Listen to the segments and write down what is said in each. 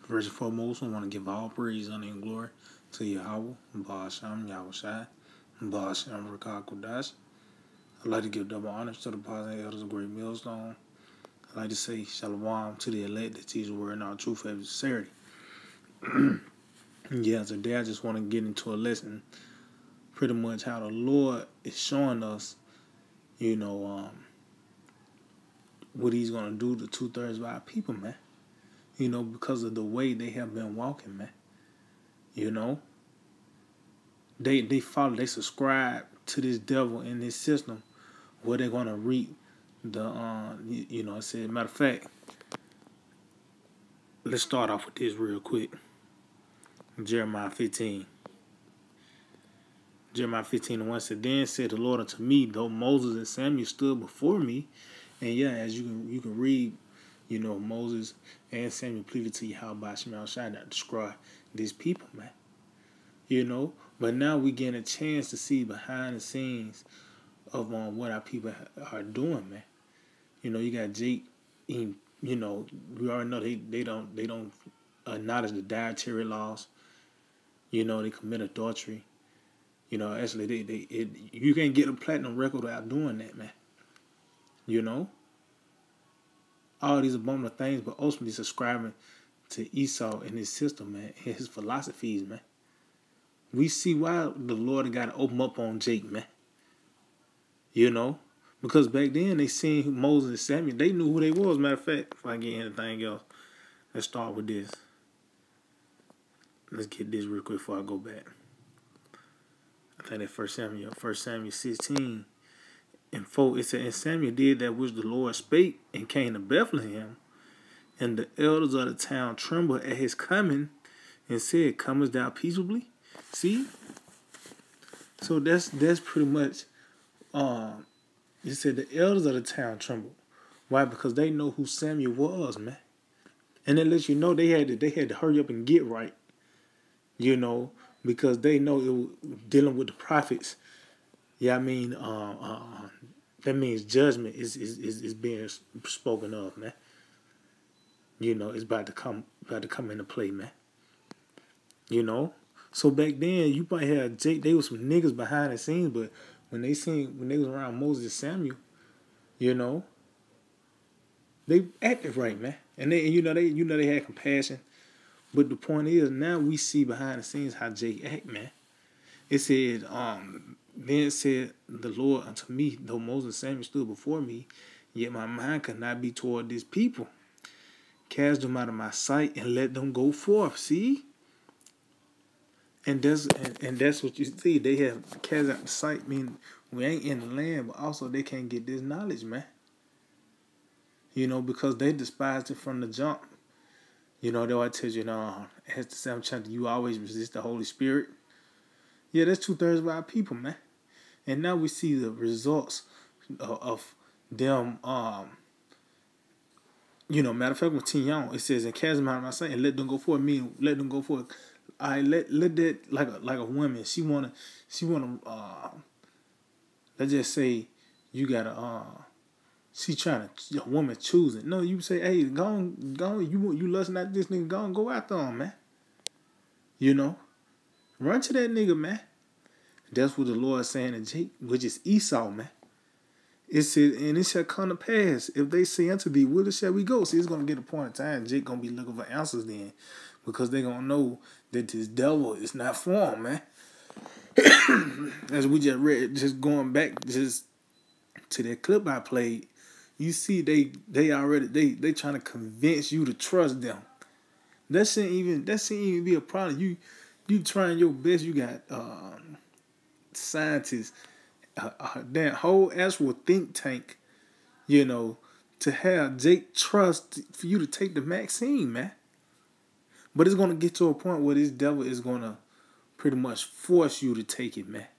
First and foremost, I want to give all praise, honor, and glory to Yahweh, Ba'asham, Yahushai, Ba'asham, Rakah Kodash. I'd like to give double honors to the apostles and elders of Great Millstone. I'd like to say shalom to the elect that teach the word in our truth and sincerity. Yeah, today I just want to get into a lesson, pretty much how the Lord is showing us, what He's going to do to 2/3 of our people, man. Because of the way they have been walking, man. They follow, they subscribe to this devil in this system where they're going to reap the, I said, matter of fact, let's start off with this real quick. Jeremiah 15. Jeremiah 15:1 said, Then said the Lord unto me, though Moses and Samuel stood before me, and yeah, as you can read, Moses and Samuel pleaded to Yahweh Shemel Shai to destroy these people, man. But now we getting a chance to see behind the scenes of what our people are doing, man. You got Jake, we already know they don't acknowledge the dietary laws. They commit adultery. Actually, you can't get a platinum record without doing that, man. All these abominable things, but ultimately subscribing to Esau and his system, man, and his philosophies, man. We see why the Lord got to open up on Jake, man. Because back then they seen Moses and Samuel, they knew who they was. Matter of fact, if I get anything else, let's start with this. Let's get this real quick before I go back. I think that 1 Samuel 16 and 4, it said, And Samuel did that which the Lord spake, and came to Bethlehem, and the elders of the town trembled at his coming, and said, Comest thou peaceably? See? So that's pretty much, it said the elders of the town trembled. Why? Because they know who Samuel was, man. And it lets you know they had to hurry up and get right. Because they know it was dealing with the prophets. Yeah, I mean, that means judgment is being spoken of, man. It's about to come into play, man. So back then you might have Jake. They was some niggas behind the scenes, but when they was around Moses and Samuel, they acted right, man. And they had compassion. But the point is, now we see behind the scenes how Jake act, man. It said, then said the Lord unto me, though Moses and Samuel stood before me, yet my mind could not be toward this people. Cast them out of my sight and let them go forth. See? And that's what you see. They have cast out the sight, meaning we ain't in the land, but also they can't get this knowledge, man. Because they despised it from the jump. They always tell you, as the 7th chapter, you always resist the Holy Spirit. Yeah, that's 2/3 of our people, man. And now we see the results of them, matter of fact, with Tinyon, it says, and cast them out of my sight and let them go forward. Meaning, let them go forward. I let that, like a woman, she wanna, let's just say you gotta, she trying to, a woman choosing. No, you say, hey, go on, you lusting at this nigga, go after him, man. Run to that nigga, man. That's what the Lord is saying to Jake, which is Esau, man. It says, and it shall come to pass, if they say unto thee, whither shall we go? See, it's going to get a point in time, Jake going to be looking for answers then, because they going to know that this devil is not for him, man. As we just read, just going back just to that clip I played, you see they already trying to convince you to trust them. That shouldn't even be a problem. You trying your best. You got scientists, that whole actual think tank, to have Jake trust for you to take the vaccine, man. But it's gonna get to a point where this devil is gonna pretty much force you to take it, man.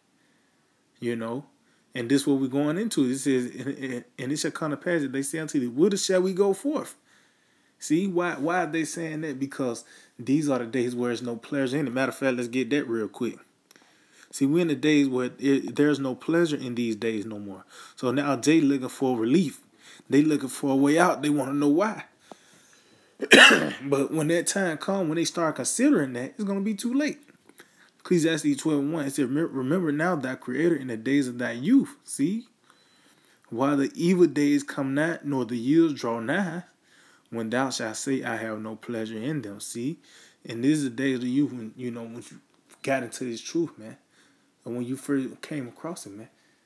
And this is what we're going into. It says, and it shall come to pass that they say unto thee, whither shall we go forth? See, why are they saying that? Because these are the days where there's no pleasure in it. Matter of fact, let's get that real quick. See, we're in the days where there's no pleasure in these days no more. So now they looking for relief. They looking for a way out. They want to know why. But when that time comes, when they start considering that, it's gonna be too late. Ecclesiastes 12:1, it says, remember now thy creator in the days of thy youth. See? While the evil days come not, nor the years draw nigh, when thou shalt say, I have no pleasure in them. See? And this is the days of youth when, when you got into this truth, man. And when you first came across it, man.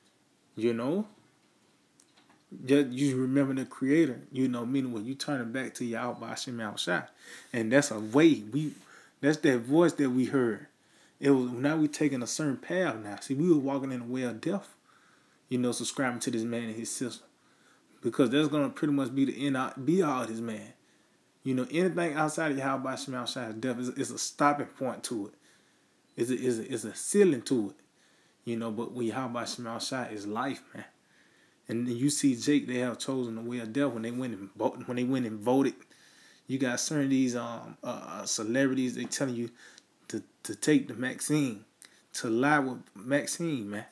You remember the creator, meaning when you turn it back to Yahweh Hashem Yahushua. And that's a way. That's that voice that we heard. It was now we taking a certain path now. See, we were walking in the way of death, subscribing to this man and his sister. Because that's gonna pretty much be the end be all of this man. Anything outside of Yahweh Hashem Yahushua's death is a stopping point to it. Is a ceiling to it. But when Yahweh Hashem Yahushua is life, man. And you see Jake, they have chosen the way of death when they went and voted. You got certain of these celebrities, they telling you to take the vaccine, to lie with Maxine, man.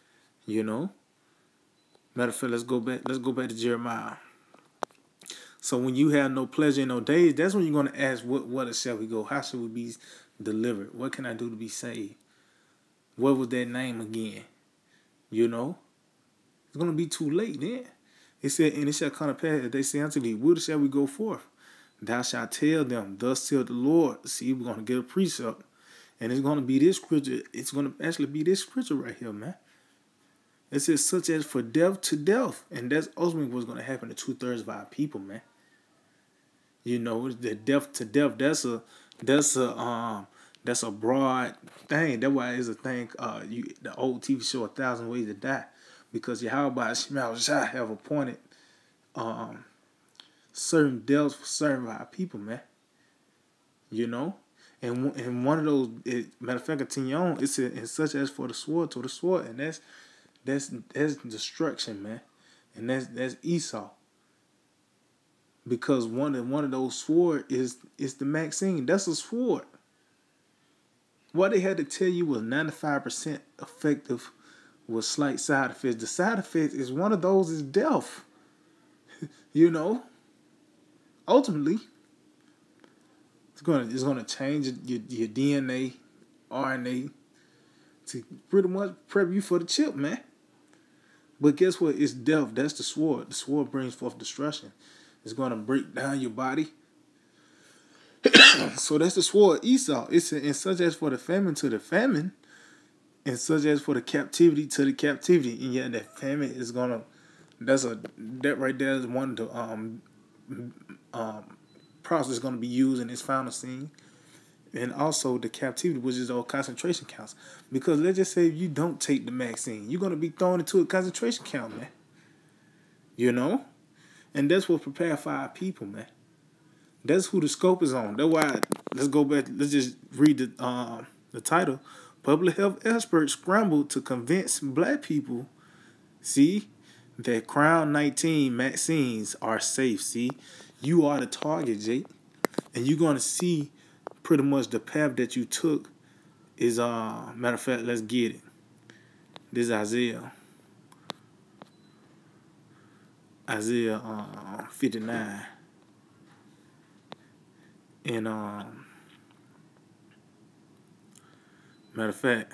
Matter of fact, let's go back to Jeremiah. So when you have no pleasure in no days, that's when you're gonna ask, what shall we go? How should we be delivered? What can I do to be saved? What was that name again? It's going to be too late then. It said, and it shall come to pass, that they say unto thee, whither shall we go forth? Thou shalt tell them, thus saith the Lord. See, we're going to get a precept. And it's going to be this scripture. It's going to actually be this scripture right here, man. It says, such as for death to death. And that's ultimately what's going to happen to 2/3 of our people, man. The death to death, that's a broad thing. That's why it's a thing, the old TV show, 1,000 Ways to Die. Because Yahweh have appointed certain deaths for certain of our people, man. And one of those, matter of fact, continue on. It said, and such as for the sword to the sword, and that's destruction, man. And that's Esau. Because one of those sword is the Maxine. That's a sword. What they had to tell you was 95% effective with slight side effects. The side effects is one of those is death. Ultimately, it's gonna change your DNA, RNA to pretty much prep you for the chip, man. But guess what? It's death. That's the sword. The sword brings forth destruction. It's gonna break down your body. So that's the sword, Esau. It's and such as for the famine to the famine. And such as for the captivity to the captivity. And yet that famine is gonna, that right there is one of the process gonna be used in this final scene. And also the captivity, which is all concentration camps. Because let's just say if you don't take the vaccine, you're gonna be thrown into a concentration camp, man. And that's what prepare for our people, man. That's who the scope is on. That's why let's go back, let's just read the title. Public health experts scrambled to convince black people, see, that Crown 19 vaccines are safe. See, you are the target, Jake. And you're going to see pretty much the path that you took is, matter of fact, let's get it. This is Isaiah 59. And, matter of fact,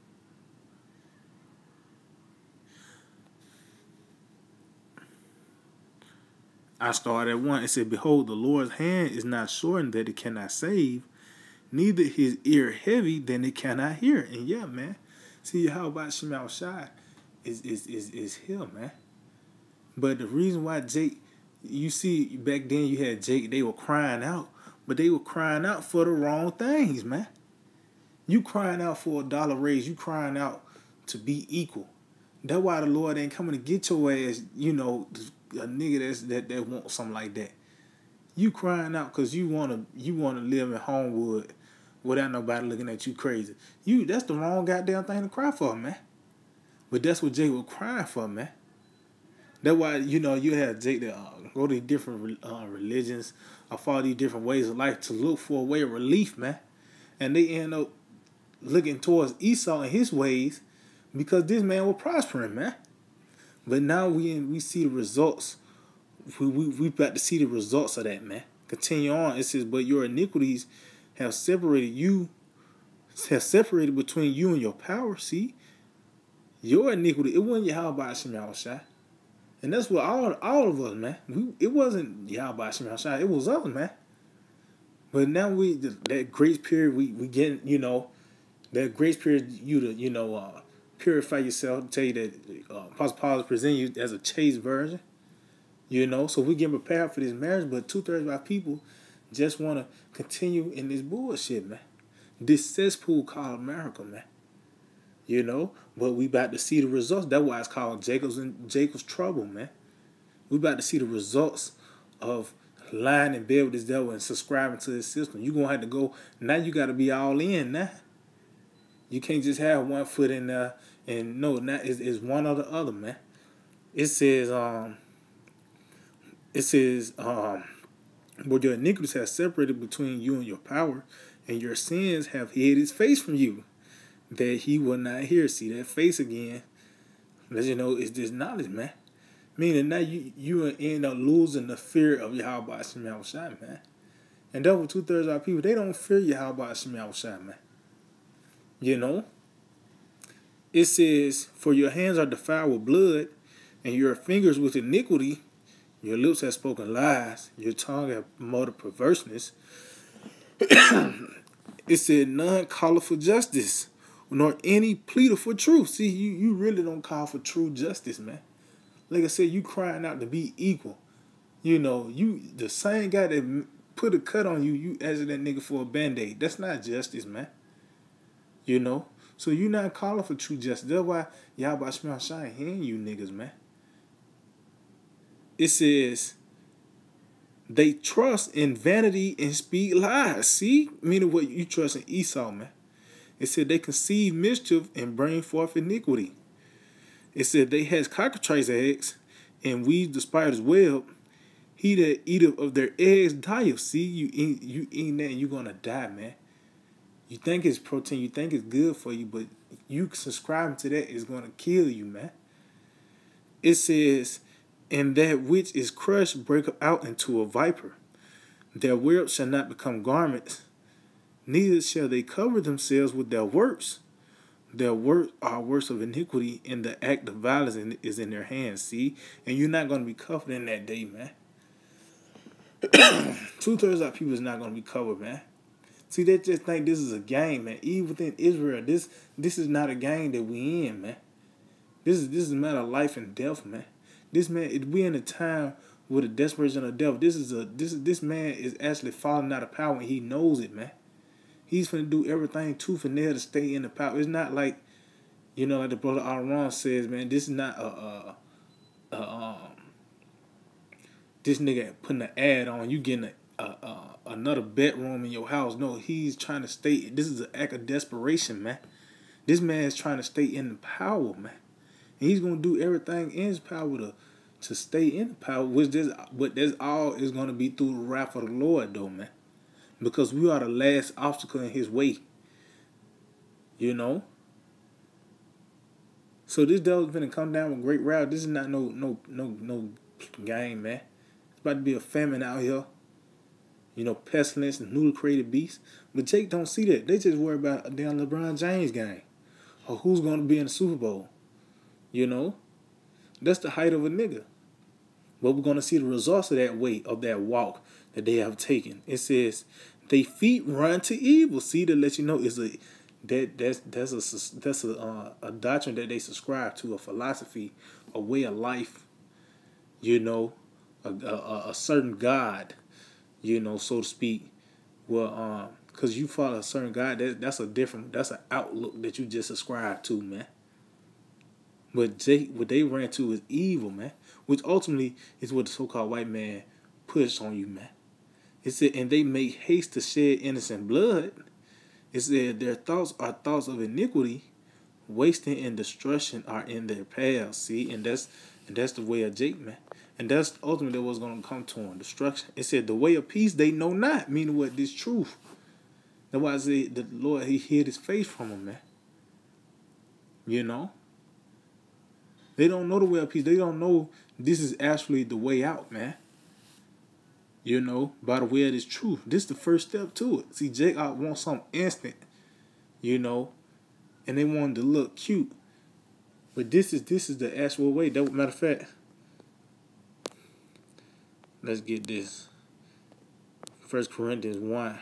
I started at 1. It said, behold, the Lord's hand is not shortened that it cannot save, neither his ear heavy that it cannot hear. And yeah, man. See, how about Shemal Shai is here, man. But the reason why Jake, you see, back then you had Jake, they were crying out, but they were crying out for the wrong things, man. You crying out for a dollar raise. You crying out to be equal. That's why the Lord ain't coming to get your ass, a nigga that wants something like that. You crying out because you wanna live in Homewood without nobody looking at you crazy. That's the wrong goddamn thing to cry for, man. But that's what Jake was crying for, man. That's why, you have Jake that go to different religions or follow these different ways of life to look for a way of relief, man. And they end up looking towards Esau and his ways because this man was prospering, man. But now we see the results. We about to see the results of that, man. continue on. It says, but your iniquities have separated between you and your power. See, your iniquity, it wasn't Yahweh Hashem Yahushua. And that's what all of us, man. It wasn't Yahweh Hashem Yahushua. It was us, man. But now that grace period, we getting, that grace period, you to, purify yourself. Tell you that Apostle Paul is presenting you as a chaste virgin. So we get prepared for this marriage, but 2/3 of our people just want to continue in this bullshit, man. This cesspool called America, man. But we about to see the results. That's why it's called Jacob's trouble, man. We about to see the results of lying in bed with this devil and subscribing to his system. You're going to have to go. Now you got to be all in now. You can't just have one foot in there. And no, now it's one or the other, man. It says, but your iniquities have separated between you and your power, and your sins have hid his face from you, that he will not hear. See that face again. Let you know it's this knowledge, man. Meaning now you end up losing the fear of Yahweh Hashem Yahushua, man. And that was 2/3 of our people. They don't fear Yahweh Hashem Yahushua, man. It says, for your hands are defiled with blood, and your fingers with iniquity. Your lips have spoken lies. Your tongue have promoted perverseness. It said, none calleth for justice, nor any pleader for truth. See, you really don't call for true justice, man. Like I said, you crying out to be equal. You the same guy that put a cut on you, you asking that nigga for a Band-Aid. That's not justice, man. So you're not calling for true justice. That's why Yahweh Shema Shine hearing you niggas, man. It says, they trust in vanity and speak lies. See? Meaning what you trust in Esau, man. It said they conceive mischief and bring forth iniquity. It said they has cockatrice eggs and weave the spider's web. He that eateth of their eggs dieth. See, you eat that and you're going to die, man. You think it's protein, you think it's good for you, but you subscribing to that is going to kill you, man. It says, and that which is crushed breaketh out into a viper. Their webs shall not become garments, neither shall they cover themselves with their works. Their works are works of iniquity, and the act of violence is in their hands. See? And you're not going to be covered in that day, man. 2/3 of our people is not going to be covered, man. See, they just think this is a game, man. Even within Israel, this is not a game that we in, man. This is a matter of life and death, man. We in a time with a desperation of death. This man is actually falling out of power, and he knows it, man. He's finna do everything tooth and nail to stay in the power. It's not like, like the brother Aaron says, man. This is not this nigga putting an ad on you getting another bedroom in your house. No, he's trying to stay. This is an act of desperation, man. This man is trying to stay in the power, man. And he's gonna do everything in his power to stay in the power. But that's all is gonna be through the wrath of the Lord, though, man. Because we are the last obstacle in his way. So this devil's gonna come down with great wrath. This is not no game, man. It's about to be a famine out here. Pestilence and newly created beasts. But Jake don't see that. They just worry about a damn LeBron James game. Or who's gonna be in the Super Bowl. That's the height of a nigga. But we're gonna see the results of that way, of that walk that they have taken. It says, they feet run to evil. See, to let you know that's a doctrine that they subscribe to, a philosophy, a way of life. A certain God, so to speak. Well, because you follow a certain God, that's an outlook that you just subscribe to, man. But what they ran to is evil, man. Which ultimately is what the so-called white man pushed on you, man. It said, and they make haste to shed innocent blood. It said, their thoughts are thoughts of iniquity, wasting and destruction are in their paths. See, and that's the way of Jake, man. And that's ultimately what's going to come to him, destruction. It said, the way of peace they know not, meaning what? This truth. That's why I say the Lord, he hid his face from them, man. They don't know the way of peace. They don't know this is actually the way out, man. You know, by the way of this truth. This is the first step to it. See, Jake wants something instant, you know, and they wanted to look cute. But this is the actual way. Matter of fact, let's get this. 1 Corinthians 1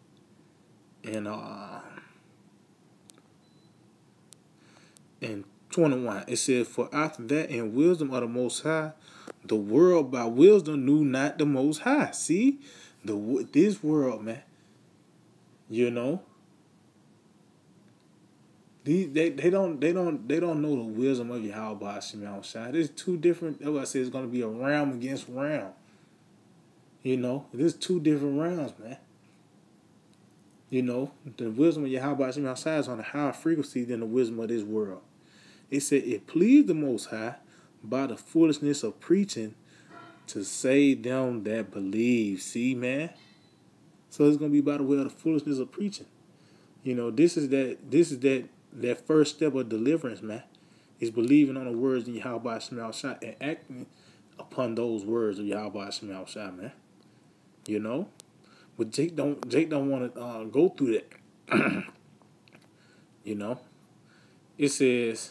and 21. It says, "For after that, in wisdom of the Most High, the world by wisdom knew not the Most High." See, this world, man. You know, they don't know the wisdom of Yahweh Shema Shai. There's two different. That's why I say it's gonna be a realm against realm. You know, there's two different realms, man. You know, the wisdom of Yahweh Shema Shai is on a higher frequency than the wisdom of this world. It said it pleased the Most High by the foolishness of preaching to save them that believe. See, man. So it's gonna be by the way of the foolishness of preaching. You know, this is that first step of deliverance, man. Is believing on the words of Yahweh Shema Shai and acting upon those words of Yahweh Shema Shai, man. You know, but Jake don't want to go through that. You know, it says,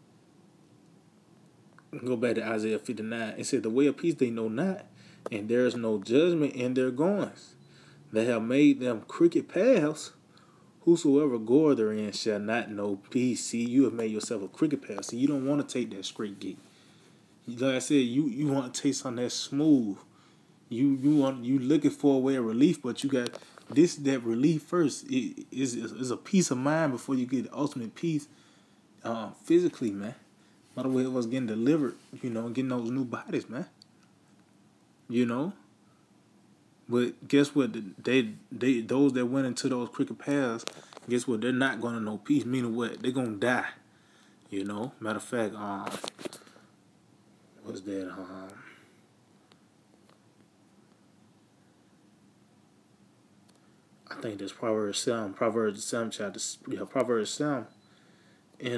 go back to Isaiah 59. It said, "The way of peace they know not, and there is no judgment in their goings. They have made them crooked paths. Whosoever goeth therein shall not know peace." See, you have made yourself a crooked path. See, you don't want to take that straight gate. Like I said, you want to take something that's smooth. You looking for a way of relief, but you got that relief first. It is a peace of mind before you get the ultimate peace physically, man. By the way, it was getting delivered, you know, getting those new bodies, man. You know. But guess what? Those that went into those crooked paths, guess what? They're not gonna know peace. Meaning what? They're gonna die. You know. Matter of fact, what's that? I think that's Proverbs 7. Proverbs 7 chapter. Yeah, Proverbs 7 and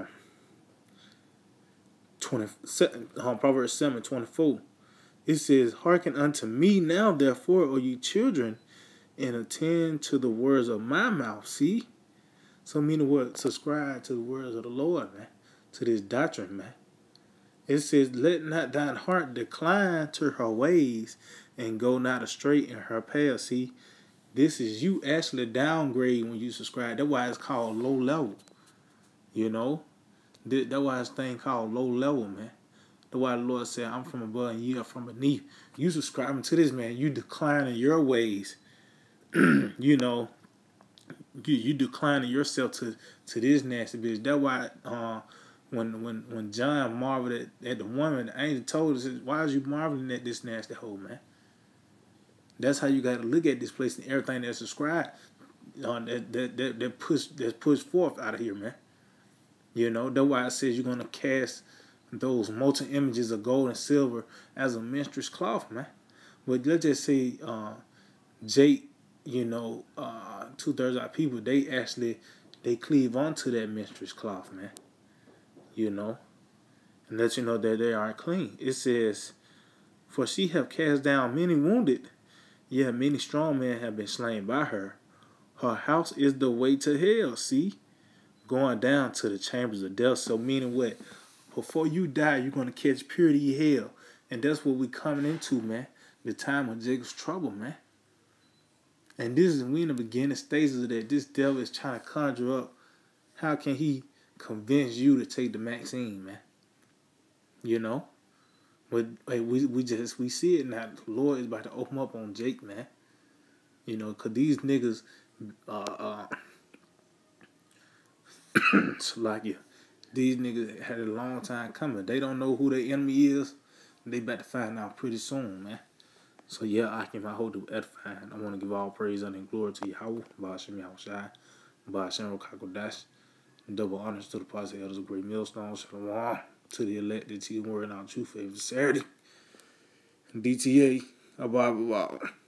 Proverbs 7:24. It says, "Hearken unto me now, therefore, O ye children, and attend to the words of my mouth." See? So meaning what? Subscribe to the words of the Lord, man. To this doctrine, man. It says, "Let not thine heart decline to her ways, and go not astray in her path." See? This is you actually downgrade when you subscribe. That's why it's called low level. You know? That's why it's thing called low level, man. That's why the Lord said, "I'm from above and you are from beneath." You subscribing to this, man. You declining your ways. You know, you declining yourself to this nasty bitch. That's why when John marveled at the woman, the angel told us, "Why is you marveling at this nasty hoe, man?" That's how you got to look at this place and everything that's subscribed that's pushed forth out of here, man. You know, that's why it says you're gonna cast those molten images of gold and silver as a minstrel's cloth, man. But let's just say Jake, you know, 2/3 of our people, they cleave onto that minstrel's cloth, man. You know, and let you know that they aren't clean. It says, "For she have cast down many wounded, yet many strong men have been slain by her. Her house is the way to hell." See, going down to the chambers of death. So meaning what? Before you die, you're going to catch purity hell. And that's what we coming into, man. The time of Jacob's trouble, man. And this is we in the beginning stages of that. This devil is trying to conjure up. How can he convince you to take the vaccine, man? You know? But hey, we see it now. The Lord is about to open up on Jake, man. You know, because these niggas, like you. These niggas had a long time coming. They don't know who their enemy is. They about to find out pretty soon, man. So yeah, I can hold to edifying. I want to give all praise and glory to Yahweh, Ba'ashem Yahushai, Ba'ashem Rokakodash. Double honors to the Apostle Elders of Great Millstone, Shalom, to the elected, to the word and our truth, favorite Saturday. DTA, Abba.